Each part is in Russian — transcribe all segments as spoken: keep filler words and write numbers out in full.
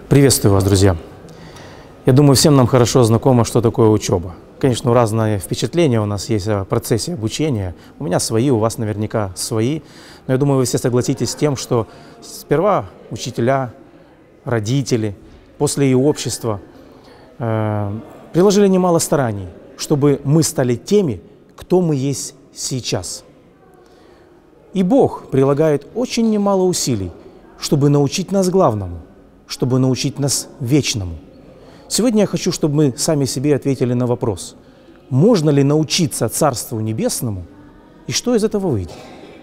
Приветствую вас, друзья! Я думаю, всем нам хорошо знакомо, что такое учеба. Конечно, разные впечатления у нас есть о процессе обучения. У меня свои, у вас наверняка свои. Но я думаю, вы все согласитесь с тем, что сперва учителя, родители, после и общество э, приложили немало стараний, чтобы мы стали теми, кто мы есть сейчас. И Бог прилагает очень немало усилий, чтобы научить нас главному, чтобы научить нас вечному. Сегодня я хочу, чтобы мы сами себе ответили на вопрос: можно ли научиться Царству Небесному и что из этого выйдет?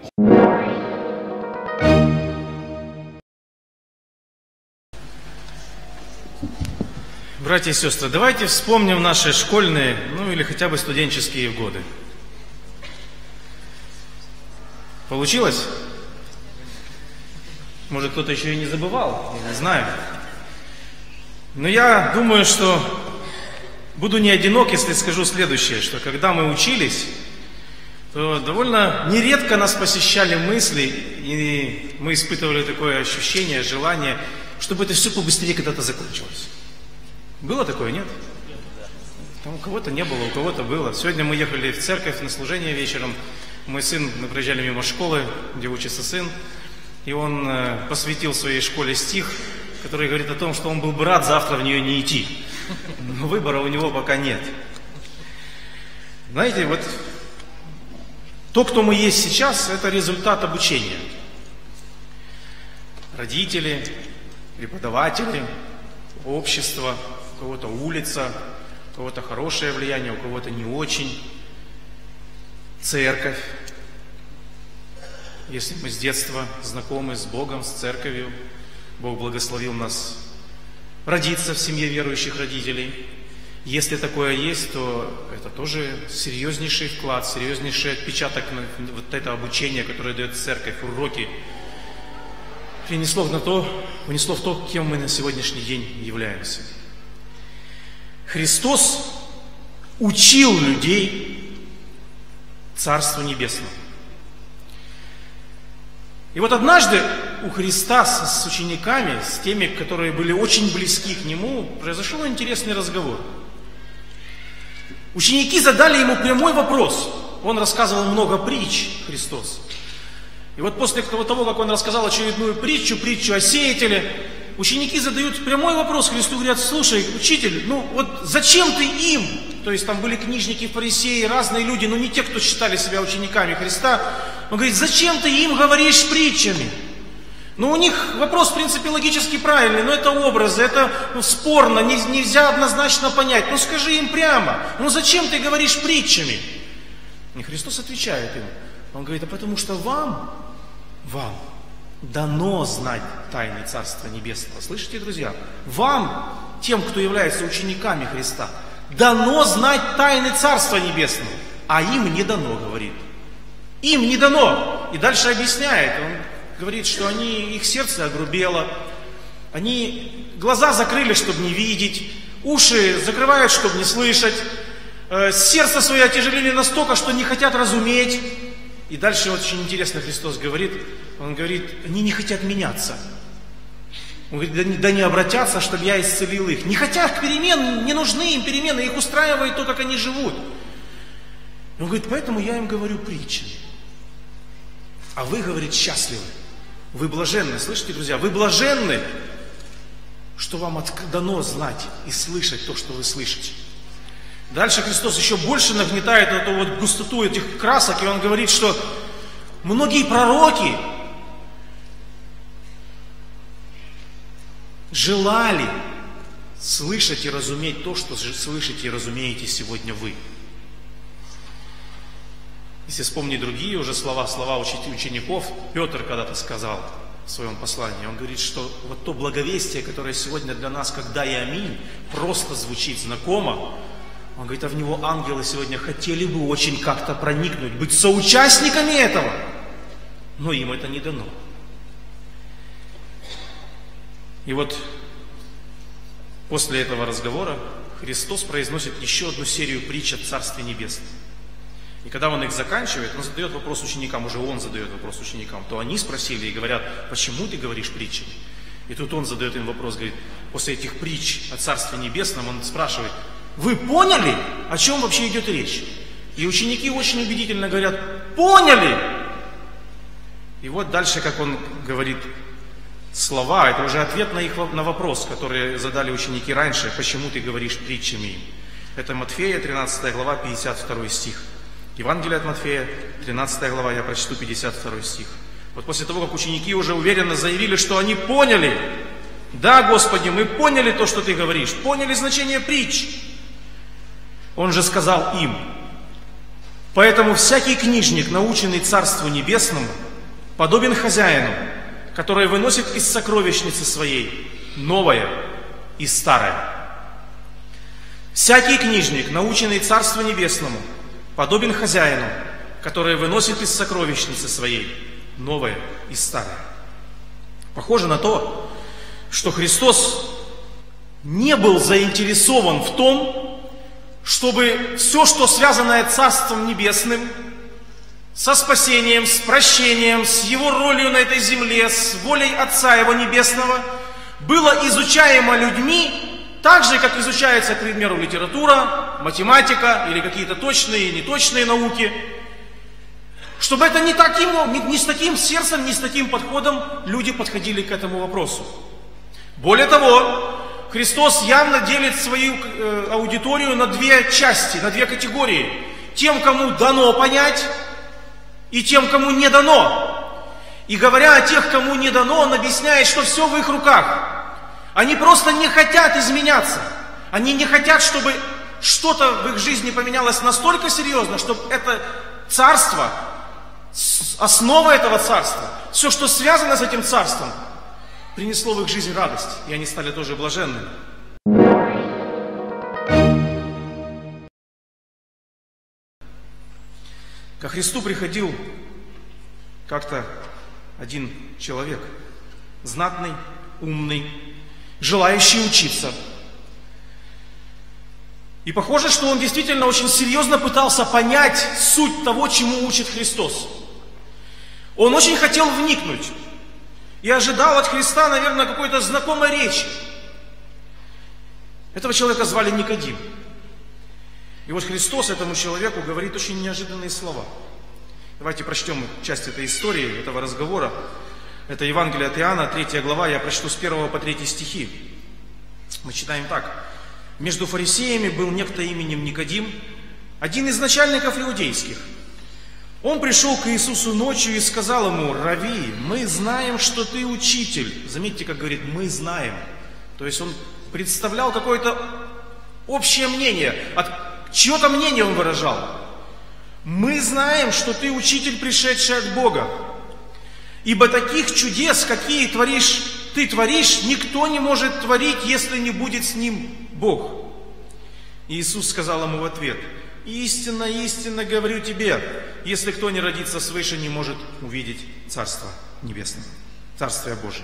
Братья и сестры, давайте вспомним наши школьные, ну или хотя бы студенческие годы. Получилось? Может, кто-то еще и не забывал, я не знаю. Но я думаю, что буду не одинок, если скажу следующее, что когда мы учились, то довольно нередко нас посещали мысли, и мы испытывали такое ощущение, желание, чтобы это все побыстрее когда-то закончилось. Было такое, нет? Там у кого-то не было, у кого-то было. Сегодня мы ехали в церковь на служение вечером. Мой сын, мы проезжали мимо школы, где учится сын, и он э, посвятил своей школе стих, который говорит о том, что он был бы рад завтра в нее не идти. Но выбора у него пока нет. Знаете, вот то, кто мы есть сейчас, это результат обучения. Родители, преподаватели, общество, у кого-то улица, у кого-то хорошее влияние, у кого-то не очень. Церковь. Если мы с детства знакомы с Богом, с церковью, Бог благословил нас родиться в семье верующих родителей. Если такое есть, то это тоже серьезнейший вклад, серьезнейший отпечаток на вот это обучение, которое дает церковь, уроки. Принесло на то, унесло в то, кем мы на сегодняшний день являемся. Христос учил людей Царству Небесному. И вот однажды у Христа с, с учениками, с теми, которые были очень близки к Нему, произошел интересный разговор. Ученики задали Ему прямой вопрос. Он рассказывал много притч, Христос. И вот после того, как Он рассказал очередную притчу, притчу о сеятеле, ученики задают прямой вопрос Христу, говорят: слушай, учитель, ну вот зачем ты им? То есть там были книжники, фарисеи, разные люди, но не те, кто считали себя учениками Христа. Он говорит: зачем ты им говоришь притчами? Ну, у них вопрос, в принципе, логически правильный, но это образы, это ну, спорно, не, нельзя однозначно понять. Ну, скажи им прямо, ну, зачем ты говоришь притчами? И Христос отвечает им. Он говорит: а потому что вам, вам дано знать тайны Царства Небесного. Слышите, друзья? Вам, тем, кто является учениками Христа, дано знать тайны Царства Небесного, а им не дано, говорит. Им не дано. И дальше объясняет. Он говорит, что они, их сердце огрубело, они глаза закрыли, чтобы не видеть, уши закрывают, чтобы не слышать, э, сердце свое отяжелили настолько, что не хотят разуметь. И дальше очень интересно Христос говорит, Он говорит: они не хотят меняться. Он говорит: да не, да не обратятся, чтобы я исцелил их. Не хотят перемен, не нужны им перемены, их устраивает то, как они живут. Он говорит: поэтому я им говорю притчами. А вы, говорит, счастливы. Вы блаженны. Слышите, друзья? Вы блаженны, что вам дано знать и слышать то, что вы слышите. Дальше Христос еще больше нагнетает эту вот густоту этих красок, и Он говорит, что многие пророки желали слышать и разуметь то, что слышите и разумеете сегодня вы. Если вспомнить другие уже слова, слова учеников, Петр когда-то сказал в своем послании, он говорит, что вот то благовестие, которое сегодня для нас, как да и аминь, просто звучит знакомо. Он говорит, а в него ангелы сегодня хотели бы очень как-то проникнуть, быть соучастниками этого, но им это не дано. И вот после этого разговора Христос произносит еще одну серию притч о Царстве Небесном. И когда он их заканчивает, он задает вопрос ученикам, уже он задает вопрос ученикам, то они спросили и говорят: почему ты говоришь притчами? И тут он задает им вопрос, говорит, после этих притч о Царстве Небесном, он спрашивает, вы поняли, о чем вообще идет речь? И ученики очень убедительно говорят, поняли! И вот дальше, как он говорит слова, это уже ответ на их на вопрос, который задали ученики раньше, почему ты говоришь притчами им. Это Матфея, тринадцатая глава, пятьдесят второй стих. Евангелие от Матфея, тринадцатая глава, я прочту пятьдесят второй стих. Вот после того, как ученики уже уверенно заявили, что они поняли, да, Господи, мы поняли то, что Ты говоришь, поняли значение притч. Он же сказал им, поэтому всякий книжник, наученный Царству Небесному, подобен хозяину, который выносит из сокровищницы своей новое и старое. Всякий книжник, наученный Царству Небесному, подобен хозяину, который выносит из сокровищницы своей новое и старое. Похоже на то, что Христос не был заинтересован в том, чтобы все, что связанное с Царством Небесным, со спасением, с прощением, с Его ролью на этой земле, с волей Отца Его Небесного, было изучаемо людьми, так же, как изучается, к примеру, литература, математика или какие-то точные и неточные науки. Чтобы это не, таким, не, не с таким сердцем, не с таким подходом люди подходили к этому вопросу. Более того, Христос явно делит свою э, аудиторию на две части, на две категории. Тем, кому дано понять, и тем, кому не дано. И говоря о тех, кому не дано, он объясняет, что все в их руках. Они просто не хотят изменяться. Они не хотят, чтобы что-то в их жизни поменялось настолько серьезно, чтобы это царство, основа этого царства, все, что связано с этим царством, принесло в их жизнь радость, и они стали тоже блаженными. Ко Христу приходил как-то один человек, знатный, умный, желающий учиться. И похоже, что он действительно очень серьезно пытался понять суть того, чему учит Христос. Он очень хотел вникнуть и ожидал от Христа, наверное, какой-то знакомой речи. Этого человека звали Никодим. И вот Христос этому человеку говорит очень неожиданные слова. Давайте прочтем часть этой истории, этого разговора. Это Евангелие от Иоанна, третья глава, я прочту с первого по третий стихи. Мы читаем так. Между фарисеями был некто именем Никодим, один из начальников иудейских. Он пришел к Иисусу ночью и сказал ему: «Рави, мы знаем, что ты учитель». Заметьте, как говорит «мы знаем». То есть он представлял какое-то общее мнение, от чье-то мнение он выражал. «Мы знаем, что ты учитель, пришедший от Бога. Ибо таких чудес, какие творишь, ты творишь, никто не может творить, если не будет с ним Бог». И Иисус сказал ему в ответ: «Истинно, истинно говорю тебе, если кто не родится свыше, не может увидеть Царство Небесное, Царствие Божие».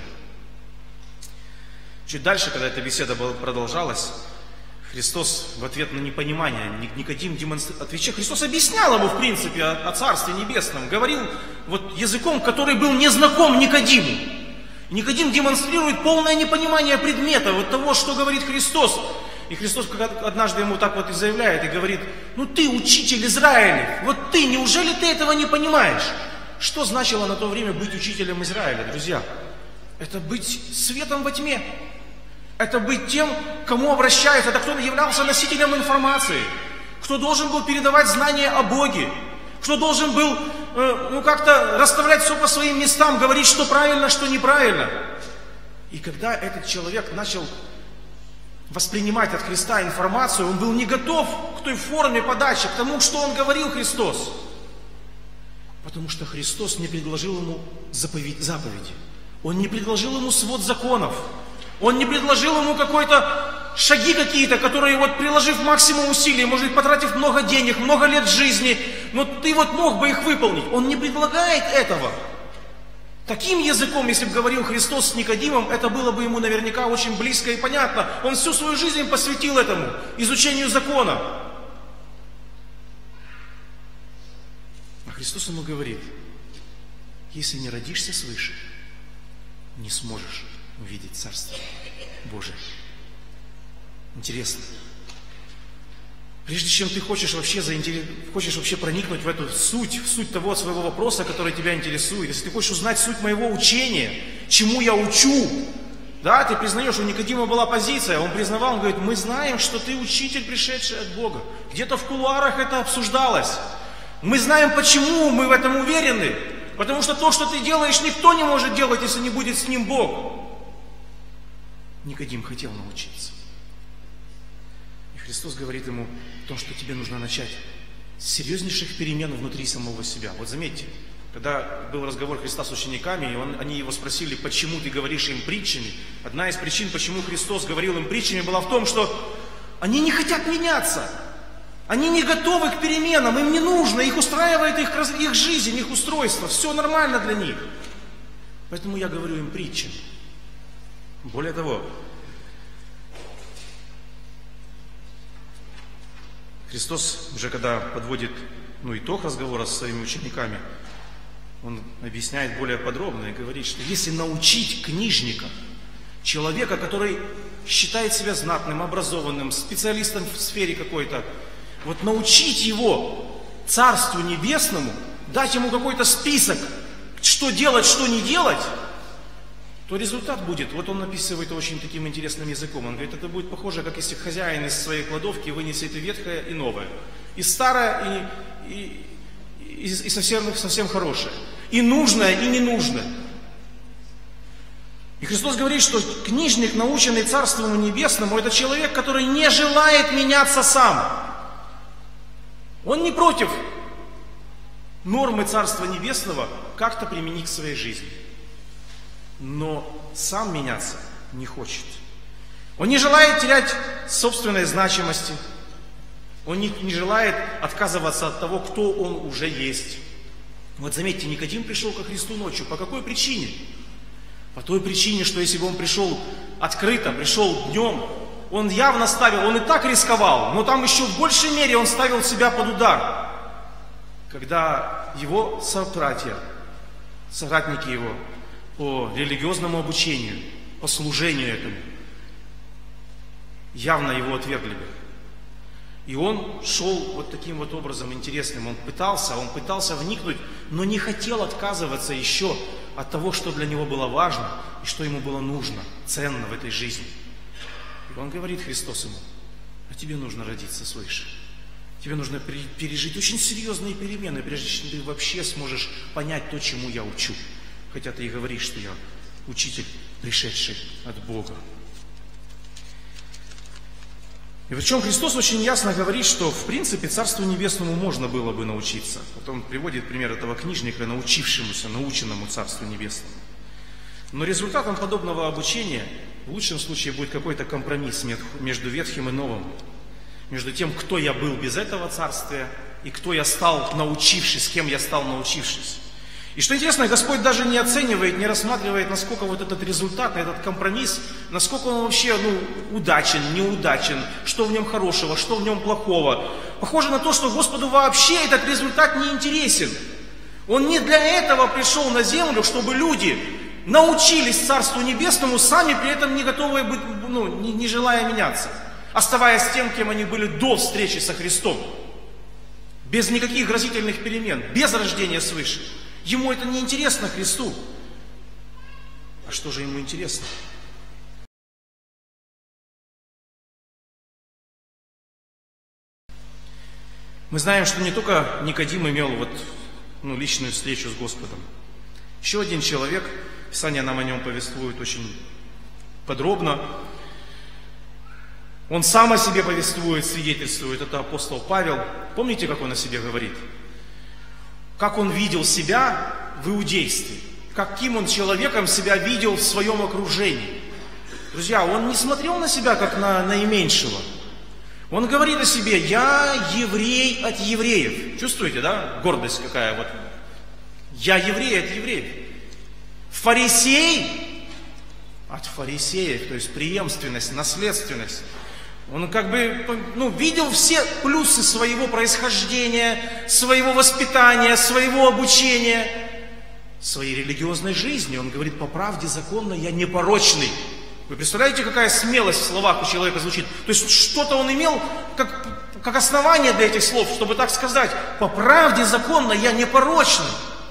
Чуть дальше, когда эта беседа продолжалась, Христос в ответ на непонимание, Никодим демонстрирует, отвечая, Христос объяснял ему, в принципе, о, о Царстве Небесном, говорил вот языком, который был незнаком Никодиму. Никодим демонстрирует полное непонимание предмета, вот того, что говорит Христос. И Христос однажды ему так вот и заявляет, и говорит: «Ну ты учитель Израиля, вот ты, неужели ты этого не понимаешь?» Что значило на то время быть учителем Израиля, друзья? Это быть светом во тьме. Это быть тем, к кому обращаются, это кто являлся носителем информации, кто должен был передавать знания о Боге, кто должен был э, ну, как-то расставлять все по своим местам, говорить, что правильно, что неправильно. И когда этот человек начал воспринимать от Христа информацию, он был не готов к той форме подачи, к тому, что он говорил Христос. Потому что Христос не предложил ему заповедь, заповеди. Он не предложил ему свод законов. Он не предложил ему какой-то шаги какие-то, которые вот приложив максимум усилий, может быть, потратив много денег, много лет жизни, но ты вот мог бы их выполнить. Он не предлагает этого. Таким языком, если бы говорил Христос с Никодимом, это было бы ему наверняка очень близко и понятно. Он всю свою жизнь посвятил этому, изучению закона. А Христос ему говорит: если не родишься свыше, не сможешь увидеть Царство Божие. Интересно. Прежде чем ты хочешь вообще, заинтерес... хочешь вообще проникнуть в эту суть, в суть того своего вопроса, который тебя интересует, если ты хочешь узнать суть моего учения, чему я учу, да, ты признаешь, у Никодима была позиция, он признавал, он говорит, мы знаем, что ты учитель, пришедший от Бога. Где-то в кулуарах это обсуждалось. Мы знаем, почему мы в этом уверены. Потому что то, что ты делаешь, никто не может делать, если не будет с ним Бог. Никодим хотел научиться. И Христос говорит ему о том, что тебе нужно начать с серьезнейших перемен внутри самого себя. Вот заметьте, когда был разговор Христа с учениками, и он, они его спросили, почему ты говоришь им притчами, одна из причин, почему Христос говорил им притчами, была в том, что они не хотят меняться. Они не готовы к переменам, им не нужно, их устраивает их, их жизнь, их устройство, все нормально для них. Поэтому я говорю им притчами. Более того, Христос уже когда подводит ну, итог разговора со своими учениками, Он объясняет более подробно и говорит, что если научить книжника, человека, который считает себя знатным, образованным, специалистом в сфере какой-то, вот научить его Царству Небесному, дать ему какой-то список, что делать, что не делать, то результат будет, вот он описывает очень таким интересным языком. Он говорит, это будет похоже, как если хозяин из своей кладовки вынесет и ветхое, и новое, и старое, и, и, и, и совсем, совсем хорошее, и нужное, и ненужное. И Христос говорит, что книжник, наученный Царству Небесному, это человек, который не желает меняться сам. Он не против нормы Царства Небесного как-то применить к своей жизни. Но сам меняться не хочет. Он не желает терять собственной значимости. Он не, не желает отказываться от того, кто он уже есть. Вот заметьте, Никодим пришел ко Христу ночью. По какой причине? По той причине, что если бы он пришел открыто, пришел днем, он явно ставил, он и так рисковал, но там еще в большей мере он ставил себя под удар. Когда его собратья, соратники его, по религиозному обучению, по служению этому, явно его отвергли бы. И он шел вот таким вот образом интересным. Он пытался, он пытался вникнуть, но не хотел отказываться еще от того, что для него было важно и что ему было нужно, ценно в этой жизни. И он говорит, Христос ему, а тебе нужно родиться свыше. Тебе нужно пережить очень серьезные перемены, прежде чем ты вообще сможешь понять то, чему я учу. Хотя ты и говоришь, что я учитель, пришедший от Бога. И причем Христос очень ясно говорит, что в принципе Царству Небесному можно было бы научиться. Вот он приводит пример этого книжника, научившемуся, наученному Царству Небесному. Но результатом подобного обучения в лучшем случае будет какой-то компромисс между Ветхим и Новым. Между тем, кто я был без этого царствия, и кто я стал, научившись, кем я стал, научившись. И что интересно, Господь даже не оценивает, не рассматривает, насколько вот этот результат, этот компромисс, насколько он вообще ну, удачен, неудачен, что в нем хорошего, что в нем плохого. Похоже на то, что Господу вообще этот результат не интересен. Он не для этого пришел на землю, чтобы люди научились Царству Небесному, сами при этом не готовые быть, ну, не, не желая меняться, оставаясь тем, кем они были до встречи со Христом. Без никаких грозительных перемен, без рождения свыше. Ему это не интересно, Христу. А что же ему интересно? Мы знаем, что не только Никодим имел вот, ну, личную встречу с Господом. Еще один человек, Писание нам о нем повествует очень подробно. Он сам о себе повествует, свидетельствует, это апостол Павел. Помните, как он о себе говорит? Как он видел себя в иудействе, каким он человеком себя видел в своем окружении. Друзья, он не смотрел на себя как на наименьшего. Он говорит о себе, я еврей от евреев. Чувствуете, да? Гордость какая вот. Я еврей от евреев. Фарисей от фарисеев, то есть преемственность, наследственность. Он как бы ну, видел все плюсы своего происхождения, своего воспитания, своего обучения, своей религиозной жизни. Он говорит: по правде законно я непорочный. Вы представляете, какая смелость в словах у человека звучит? То есть что-то он имел как, как основание для этих слов, чтобы так сказать: по правде законно я непорочный.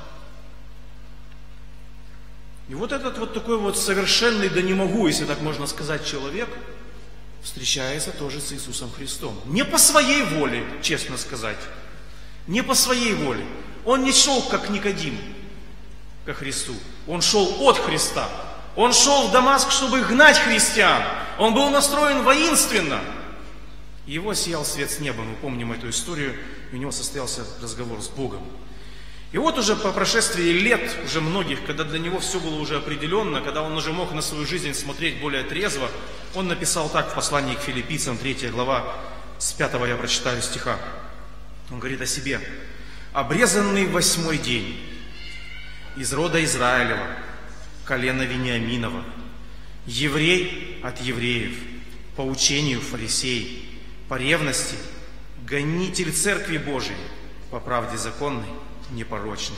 И вот этот вот такой вот совершенный, да не могу, если так можно сказать, человек встречается тоже с Иисусом Христом. Не по своей воле, честно сказать. Не по своей воле. Он не шел, как Никодим, ко Христу. Он шел от Христа. Он шел в Дамаск, чтобы гнать христиан. Он был настроен воинственно. Его сиял свет с неба. Мы помним эту историю. И у него состоялся разговор с Богом. И вот уже по прошествии лет, уже многих, когда для него все было уже определенно, когда он уже мог на свою жизнь смотреть более трезво, он написал так в послании к Филиппийцам, третья глава, с пятого я прочитаю стиха. Он говорит о себе: «Обрезанный в восьмой день, из рода Израилева, колена Вениаминова, еврей от евреев, по учению фарисей, по ревности, гонитель церкви Божией, по правде законной, непорочный».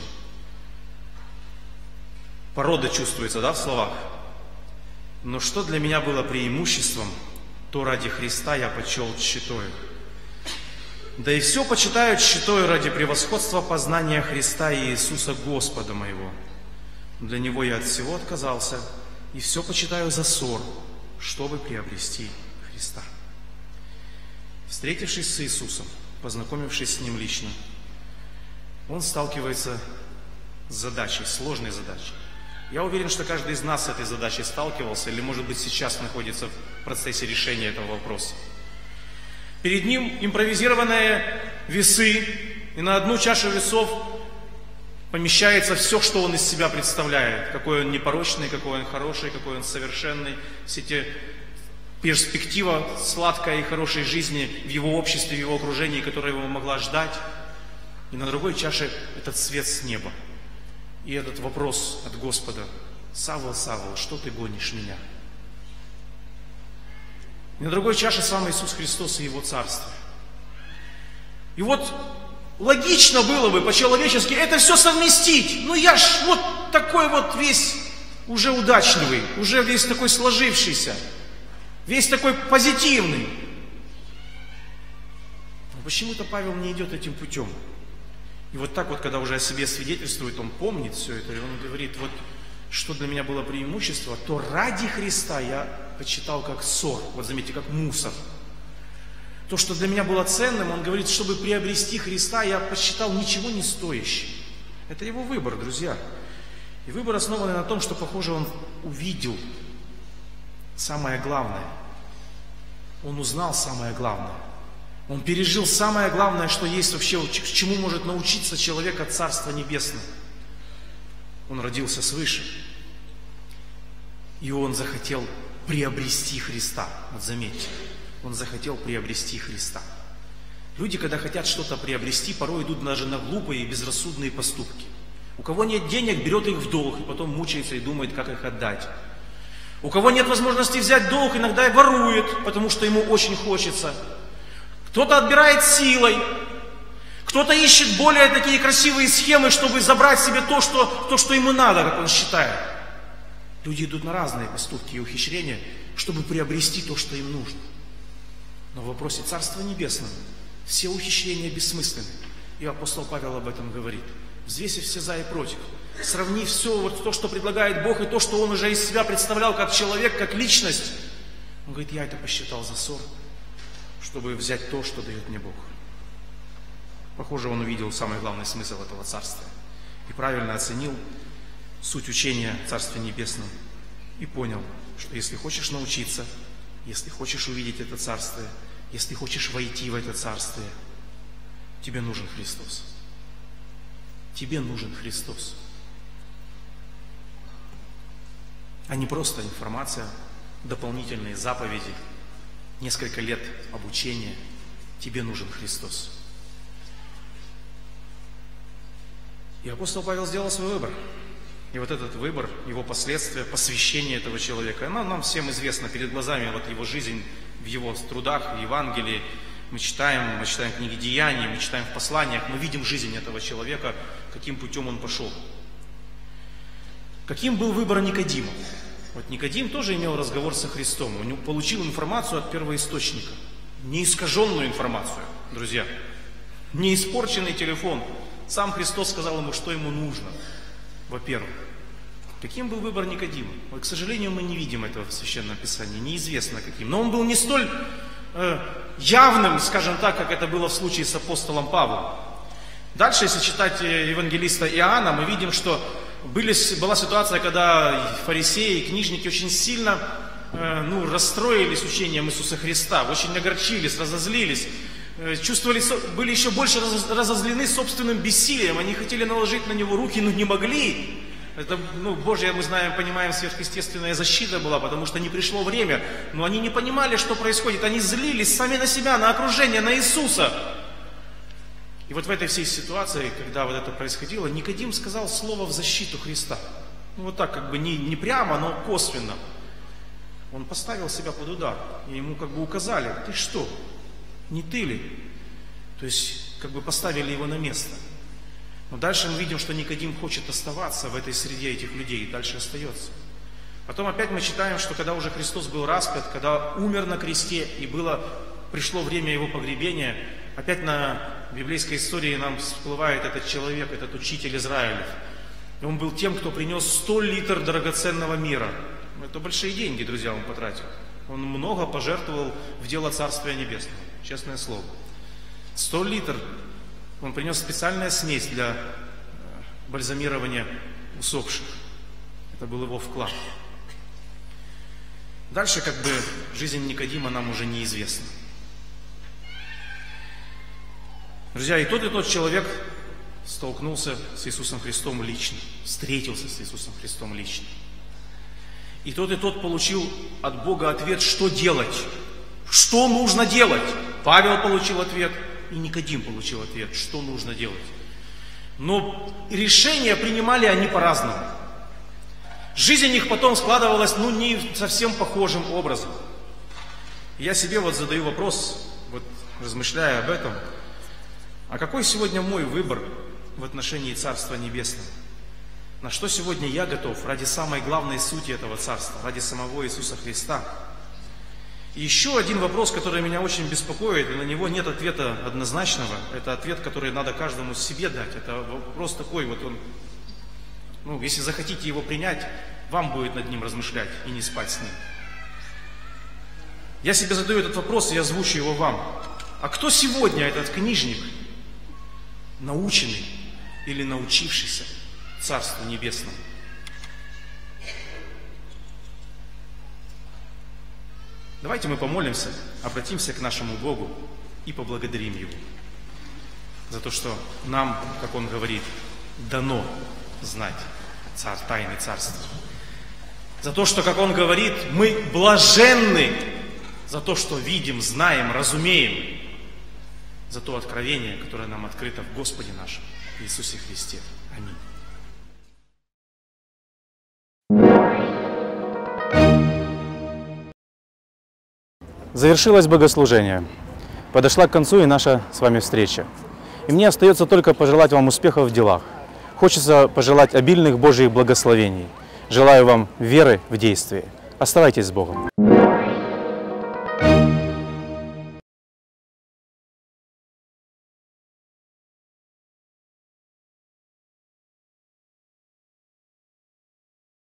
Порода чувствуется, да, в словах? Но что для меня было преимуществом, то ради Христа я почел тщетою. Да и все почитаю тщетою ради превосходства познания Христа и Иисуса Господа моего. Для Него я от всего отказался, и все почитаю за ссор, чтобы приобрести Христа. Встретившись с Иисусом, познакомившись с Ним лично, он сталкивается с задачей, сложной задачей. Я уверен, что каждый из нас с этой задачей сталкивался, или, может быть, сейчас находится в процессе решения этого вопроса. Перед ним импровизированные весы, и на одну чашу весов помещается все, что он из себя представляет. Какой он непорочный, какой он хороший, какой он совершенный. Все те перспектива сладкой и хорошей жизни в его обществе, в его окружении, которая его могла ждать. И на другой чаше этот свет с неба. И этот вопрос от Господа: «Савва, Савва, что ты гонишь меня?» И на другой чаше сам Иисус Христос и Его Царство. И вот логично было бы по-человечески это все совместить. Ну я ж вот такой вот весь уже удачливый, уже весь такой сложившийся, весь такой позитивный. Но почему-то Павел не идет этим путем. И вот так вот, когда уже о себе свидетельствует, он помнит все это, и он говорит: вот что для меня было преимущество, то ради Христа я почитал как ссор, вот заметьте, как мусор. То, что для меня было ценным, он говорит, чтобы приобрести Христа, я посчитал ничего не стоящим. Это его выбор, друзья. И выбор основан на том, что, похоже, он увидел самое главное. Он узнал самое главное. Он пережил самое главное, что есть вообще, чему может научиться человек от Царства Небесного. Он родился свыше. И он захотел приобрести Христа. Вот заметьте, он захотел приобрести Христа. Люди, когда хотят что-то приобрести, порой идут даже на глупые и безрассудные поступки. У кого нет денег, берет их в долг, и потом мучается и думает, как их отдать. У кого нет возможности взять долг, иногда и ворует, потому что ему очень хочется. Кто-то отбирает силой, кто-то ищет более такие красивые схемы, чтобы забрать себе то что, то, что ему надо, как он считает. Люди идут на разные поступки и ухищрения, чтобы приобрести то, что им нужно. Но в вопросе Царства Небесного все ухищрения бессмысленны. И апостол Павел об этом говорит. Взвесив все за и против, сравнив все вот то, что предлагает Бог, и то, что он уже из себя представлял как человек, как личность, он говорит: я это посчитал за ссор, чтобы взять то, что дает мне Бог. Похоже, он увидел самый главный смысл этого царства и правильно оценил суть учения в Царстве Небесном и понял, что если хочешь научиться, если хочешь увидеть это царствие, если хочешь войти в это царствие, тебе нужен Христос. Тебе нужен Христос. А не просто информация, дополнительные заповеди, несколько лет обучения. Тебе нужен Христос. И апостол Павел сделал свой выбор. И вот этот выбор, его последствия, посвящение этого человека, оно нам всем известно перед глазами, вот его жизнь в его трудах, в Евангелии. Мы читаем, мы читаем книги Деяний, мы читаем в посланиях, мы видим жизнь этого человека, каким путем он пошел. Каким был выбор Никодима? Вот Никодим тоже имел разговор со Христом. Он получил информацию от первоисточника. Неискаженную информацию, друзья. Не испорченный телефон. Сам Христос сказал ему, что ему нужно. Во-первых. Каким был выбор Никодима? Вот, к сожалению, мы не видим этого в Священном Писании. Неизвестно каким. Но он был не столь э, явным, скажем так, как это было в случае с апостолом Павлом. Дальше, если читать евангелиста Иоанна, мы видим, что были, была ситуация, когда фарисеи и книжники очень сильно э, ну, расстроились учением Иисуса Христа, очень огорчились, разозлились, э, чувствовали, были еще больше разозлены собственным бессилием. Они хотели наложить на него руки, но не могли. Это, ну, Божья, мы знаем, понимаем, сверхъестественная защита была, потому что не пришло время. Но они не понимали, что происходит. Они злились сами на себя, на окружение, на Иисуса. И вот в этой всей ситуации, когда вот это происходило, Никодим сказал слово в защиту Христа. Ну вот так, как бы не, не прямо, но косвенно. Он поставил себя под удар. И ему как бы указали: ты что, не ты ли? То есть, как бы поставили его на место. Но дальше мы видим, что Никодим хочет оставаться в этой среде этих людей, и дальше остается. Потом опять мы читаем, что когда уже Христос был распят, когда умер на кресте, и было, пришло время его погребения, опять на библейской истории нам всплывает этот человек, этот учитель Израилев. И он был тем, кто принес сто литров драгоценного мира. Это большие деньги, друзья, он потратил. Он много пожертвовал в дело Царствия Небесного, честное слово. сто литров. Он принес специальную смесь для бальзамирования усопших. Это был его вклад. Дальше как бы жизнь Никодима нам уже неизвестна. Друзья, и тот, и тот человек столкнулся с Иисусом Христом лично, встретился с Иисусом Христом лично. И тот, и тот получил от Бога ответ, что делать, что нужно делать. Павел получил ответ, и Никодим получил ответ, что нужно делать. Но решения принимали они по-разному. Жизнь их потом складывалась, ну, не совсем похожим образом. Я себе вот задаю вопрос, вот размышляя об этом, а какой сегодня мой выбор в отношении Царства Небесного? На что сегодня я готов ради самой главной сути этого Царства, ради самого Иисуса Христа? И еще один вопрос, который меня очень беспокоит, и на него нет ответа однозначного. Это ответ, который надо каждому себе дать. Это вопрос такой, вот он, ну, если захотите его принять, вам будет над ним размышлять и не спать с ним. Я себе задаю этот вопрос, и я озвучу его вам. А кто сегодня этот книжник, наученный или научившийся Царству Небесному? Давайте мы помолимся, обратимся к нашему Богу и поблагодарим Его за то, что нам, как Он говорит, дано знать царь, тайны Царства. За то, что, как Он говорит, мы блаженны за то, что видим, знаем, разумеем. За то откровение, которое нам открыто в Господе нашем Иисусе Христе. Аминь. Завершилось богослужение. Подошла к концу и наша с вами встреча. И мне остается только пожелать вам успехов в делах. Хочется пожелать обильных Божьих благословений. Желаю вам веры в действии. Оставайтесь с Богом.